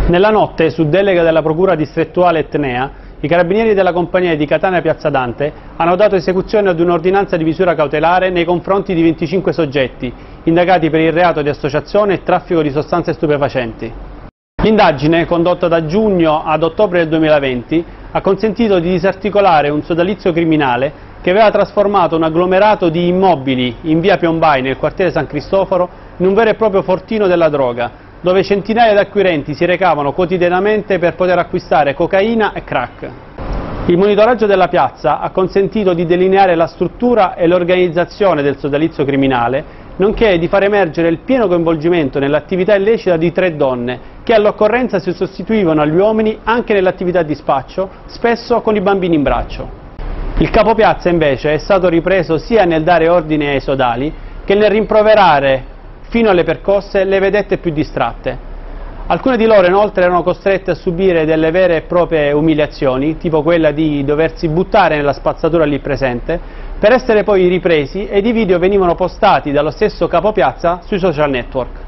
Nella notte, su delega della Procura distrettuale etnea, i carabinieri della compagnia di Catania Piazza Dante hanno dato esecuzione ad un'ordinanza di misura cautelare nei confronti di 25 soggetti, indagati per il reato di associazione e traffico di sostanze stupefacenti. L'indagine, condotta da giugno ad ottobre del 2020, ha consentito di disarticolare un sodalizio criminale che aveva trasformato un agglomerato di immobili in via Piombai, nel quartiere San Cristoforo, in un vero e proprio fortino della droga, dove centinaia di acquirenti si recavano quotidianamente per poter acquistare cocaina e crack. Il monitoraggio della piazza ha consentito di delineare la struttura e l'organizzazione del sodalizio criminale, nonché di far emergere il pieno coinvolgimento nell'attività illecita di 3 donne, che all'occorrenza si sostituivano agli uomini anche nell'attività di spaccio, spesso con i bambini in braccio. Il capopiazza invece è stato ripreso sia nel dare ordine ai sodali che nel rimproverare fino alle percosse le vedette più distratte. Alcune di loro inoltre erano costrette a subire delle vere e proprie umiliazioni, tipo quella di doversi buttare nella spazzatura lì presente, per essere poi ripresi, ed i video venivano postati dallo stesso capopiazza sui social network.